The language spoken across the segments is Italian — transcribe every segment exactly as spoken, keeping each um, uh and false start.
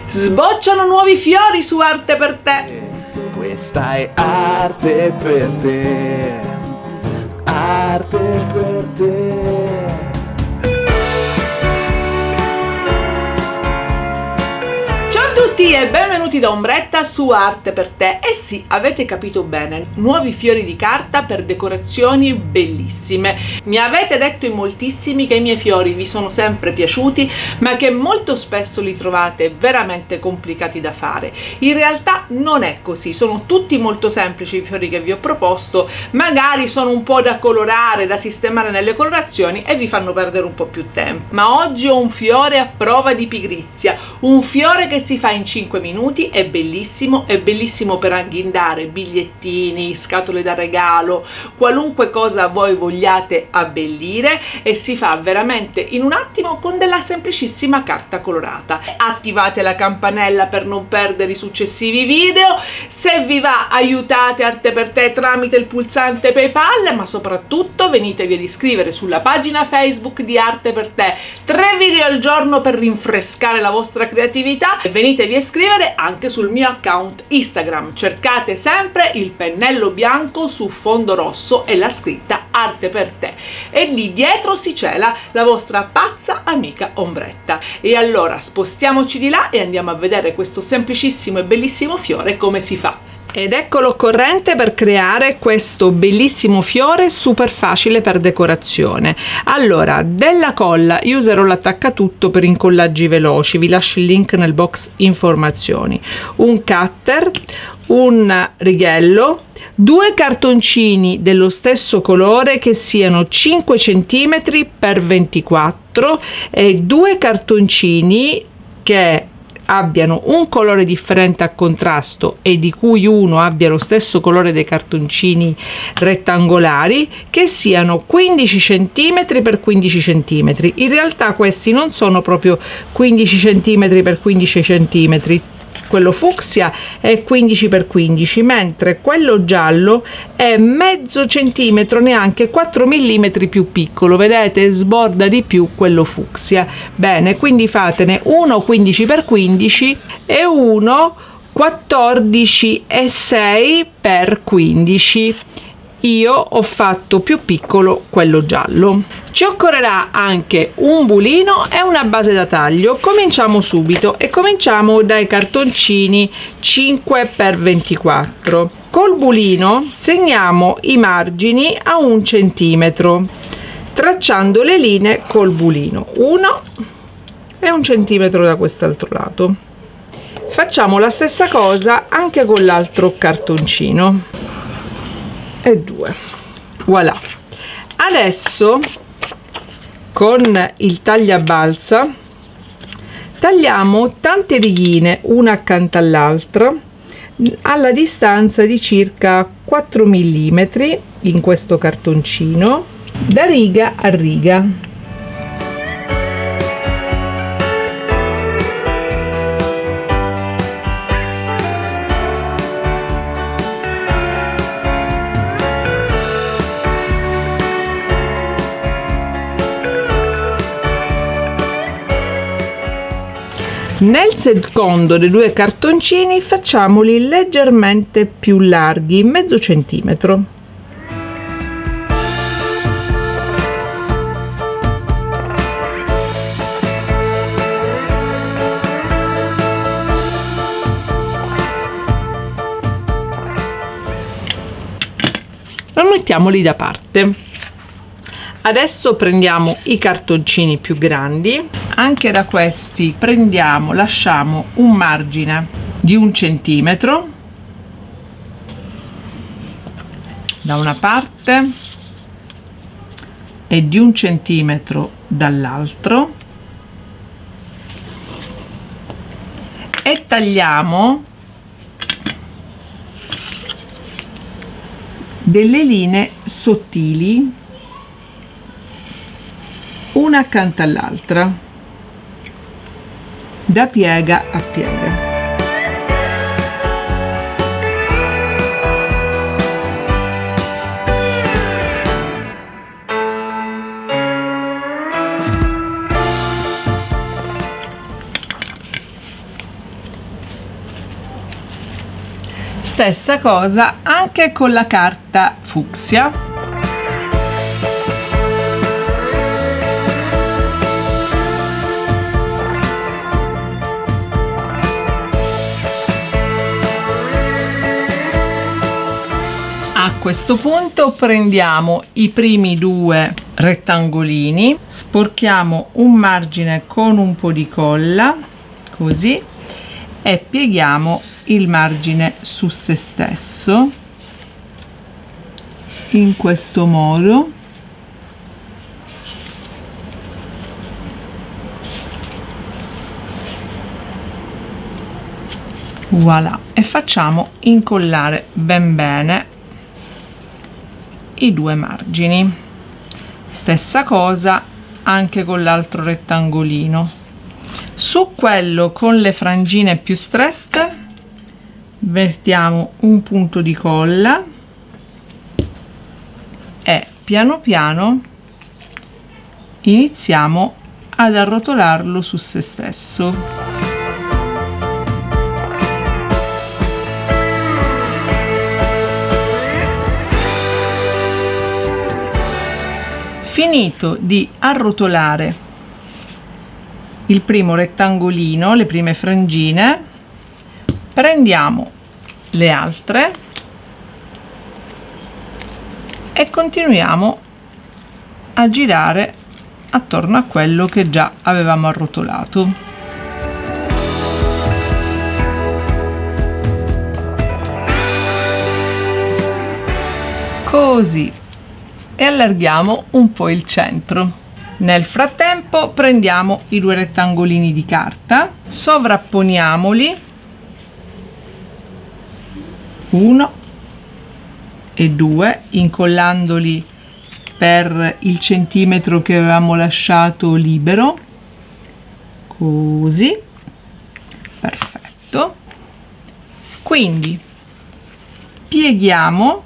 Sbocciano nuovi fiori su Arte per te. Questa è arte per te, arte per te. Ciao a tutti e benvenuti da Ombretta su Arte per te. E sì, avete capito bene, nuovi fiori di carta per decorazioni bellissime. Mi avete detto in moltissimi che i miei fiori vi sono sempre piaciuti, ma che molto spesso li trovate veramente complicati da fare. In realtà non è così, sono tutti molto semplici i fiori che vi ho proposto, magari sono un po' da colorare, da sistemare nelle colorazioni e vi fanno perdere un po' più tempo. Ma oggi ho un fiore a prova di pigrizia, un fiore che si fa in cinque minuti, è bellissimo, è bellissimo per agghindare bigliettini, scatole da regalo, qualunque cosa voi vogliate abbellire, e si fa veramente in un attimo con della semplicissima carta colorata. Attivate la campanella per non perdere i successivi video, se vi va aiutate Arte per te tramite il pulsante PayPal, ma soprattutto venitevi ad iscrivere sulla pagina Facebook di Arte per te, tre video al giorno per rinfrescare la vostra creatività, e venitevi a iscrivere anche sul mio account Instagram. Cercate sempre il pennello bianco su fondo rosso e la scritta Arte per te, e lì dietro si cela la vostra pazza amica Ombretta. E allora spostiamoci di là e andiamo a vedere questo semplicissimo e bellissimo fiore come si fa. Ed ecco l'occorrente per creare questo bellissimo fiore super facile per decorazione. Allora, della colla, io userò l'attaccatutto per incollaggi veloci, vi lascio il link nel box informazioni, un cutter, un righello, due cartoncini dello stesso colore che siano cinque centimetri per ventiquattro e due cartoncini che abbiano un colore differente a contrasto e di cui uno abbia lo stesso colore dei cartoncini rettangolari, che siano quindici centimetri per quindici centimetri. In realtà questi non sono proprio quindici centimetri per quindici centimetri, quello fucsia è quindici per quindici, mentre quello giallo è mezzo centimetro, neanche quattro millimetri più piccolo, vedete, sborda di più quello fucsia. Bene, quindi fatene uno quindici per quindici e uno quattordici e sei per quindici. Io ho fatto più piccolo quello giallo. Ci occorrerà anche un bulino e una base da taglio. Cominciamo subito e cominciamo dai cartoncini cinque per ventiquattro. Col bulino segniamo i margini a un centimetro, tracciando le linee col bulino, uno e un centimetro da quest'altro lato. Facciamo la stessa cosa anche con l'altro cartoncino e due. Voilà, adesso con il tagliabalza tagliamo tante righine una accanto all'altra alla distanza di circa quattro millimetri in questo cartoncino, da riga a riga. Nel secondo dei due cartoncini facciamoli leggermente più larghi, mezzo centimetro. E mettiamoli da parte. Adesso prendiamo i cartoncini più grandi, anche da questi prendiamo, lasciamo un margine di un centimetro da una parte e di un centimetro dall'altro, e tagliamo delle linee sottili una accanto all'altra, da piega a piega. Stessa cosa anche con la carta fucsia. A questo punto prendiamo i primi due rettangolini, sporchiamo un margine con un po' di colla, così, e pieghiamo il margine su se stesso in questo modo. Voilà, e facciamo incollare ben bene i due margini. Stessa cosa anche con l'altro rettangolino. Su quello con le frangine più strette vertiamo un punto di colla e piano piano iniziamo ad arrotolarlo su se stesso. Finito di arrotolare il primo rettangolino, le prime frangine, prendiamo le altre e continuiamo a girare attorno a quello che già avevamo arrotolato. Così. E allarghiamo un po' il centro. Nel frattempo prendiamo i due rettangolini di carta, sovrapponiamoli, uno e due, incollandoli per il centimetro che avevamo lasciato libero, così, perfetto. Quindi pieghiamo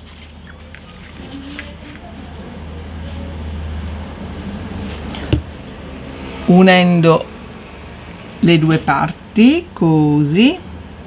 unendo le due parti, così,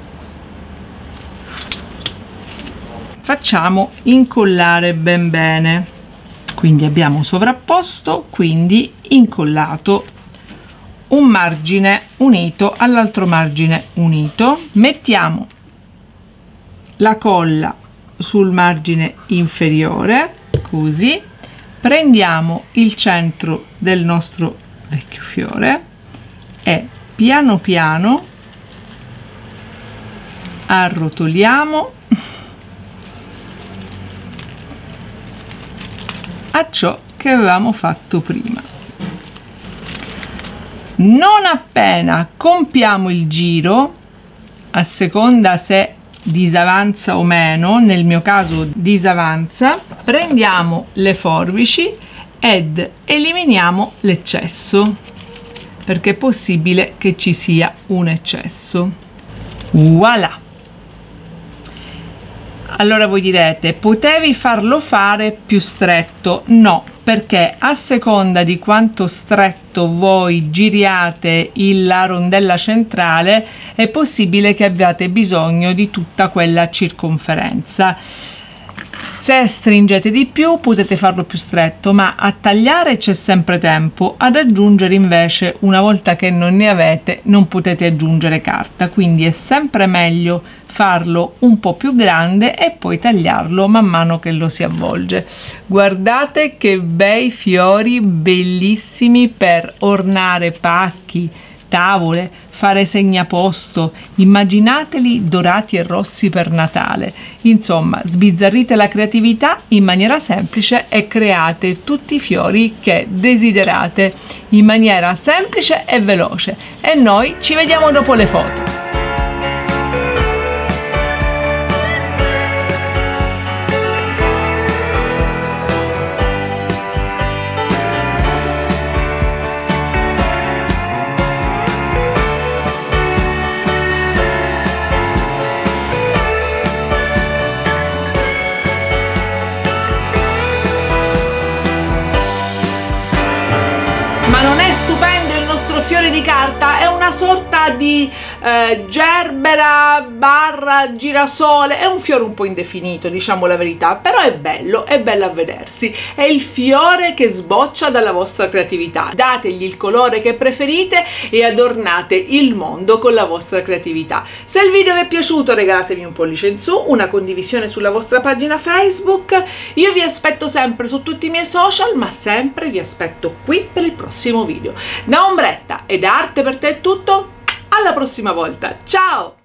facciamo incollare ben bene. Quindi abbiamo sovrapposto, quindi incollato un margine unito all'altro margine unito. Mettiamo la colla sul margine inferiore, così, prendiamo il centro del nostro vecchio fiore e piano piano arrotoliamo a ciò che avevamo fatto prima. Non appena compiamo il giro, a seconda se disavanza o meno, nel mio caso disavanza, prendiamo le forbici ed eliminiamo l'eccesso, perché è possibile che ci sia un eccesso. Voilà! Allora voi direte, potevi farlo fare più stretto? No, perché a seconda di quanto stretto voi giriate il, la rondella centrale è possibile che abbiate bisogno di tutta quella circonferenza. Se stringete di più potete farlo più stretto, ma a tagliare c'è sempre tempo, ad aggiungere invece, una volta che non ne avete, non potete aggiungere carta, quindi è sempre meglio farlo un po' più grande e poi tagliarlo man mano che lo si avvolge. Guardate che bei fiori, bellissimi per ornare pacchi, tavole, fare segnaposto, immaginateli dorati e rossi per Natale. Insomma, sbizzarrite la creatività in maniera semplice e create tutti i fiori che desiderate in maniera semplice e veloce. E noi ci vediamo dopo le foto. Ma non è stupendo il nostro fiore di carta? È una sorta sa di eh, gerbera barra girasole, è un fiore un po' indefinito, diciamo la verità, però è bello, è bello a vedersi, è il fiore che sboccia dalla vostra creatività. Dategli il colore che preferite e adornate il mondo con la vostra creatività. Se il video vi è piaciuto, regalatemi un pollice in su, una condivisione sulla vostra pagina Facebook. Io vi aspetto sempre su tutti i miei social, ma sempre vi aspetto qui per il prossimo video. Da Ombretta e da Arte per te è tutto, alla prossima volta, ciao!